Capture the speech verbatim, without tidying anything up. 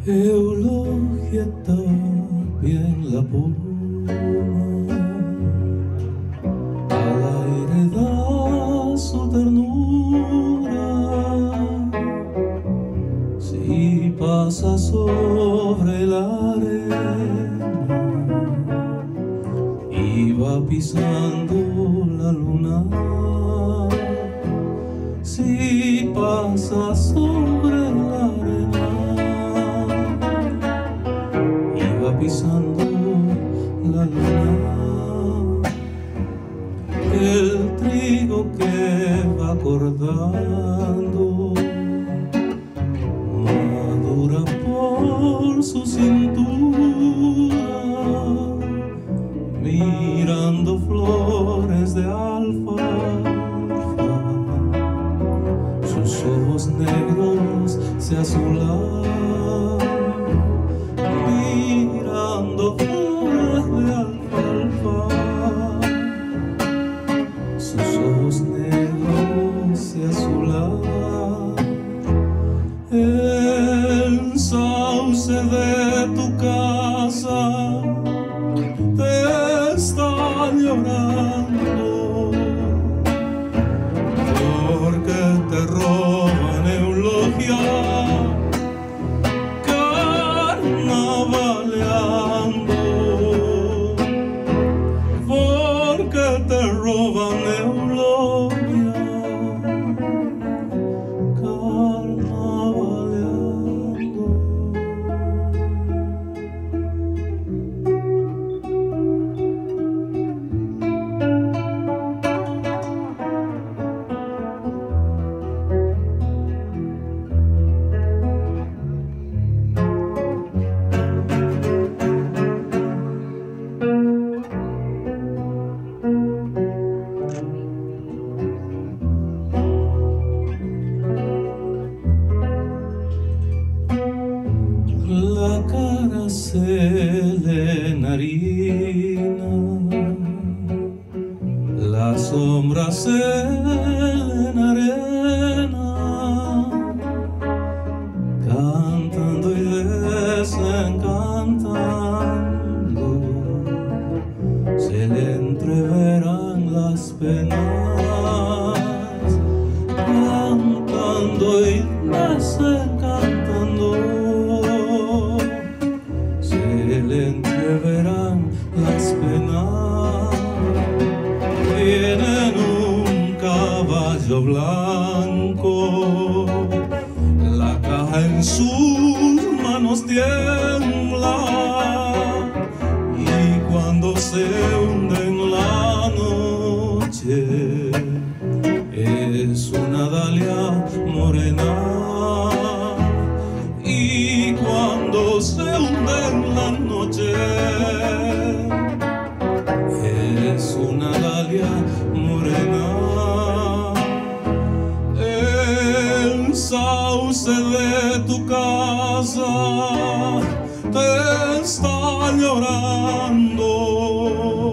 Eulogiata bien la puma, al aire da su ternura. Si pasa sobre la arena y va pisando la luna, si pasa sobre la arena y va pisando la luna, el trigo que va acordando madura por su cintura, mirando flores de alfalfa. Sus ojos negros se azulan, mirando flores de alfalfa. Sus ojos negros se azulan. El sauce de tu casa te está llorando, porque te roban eulogia, carnavaleando, porque te roban eulogia, la cara se le enharina, la sombra se le enarena, cantando y desencantando, se le entreverán las penas, cantando y desencantando, se le entreverán las penas. Viene en un caballo blanco, la caja en sus manos tiembla, y cuando se hunde en la noche es una dalia morena. Y cuando se hunde en la noche es una dalia morena. El sauce de tu casa te está llorando,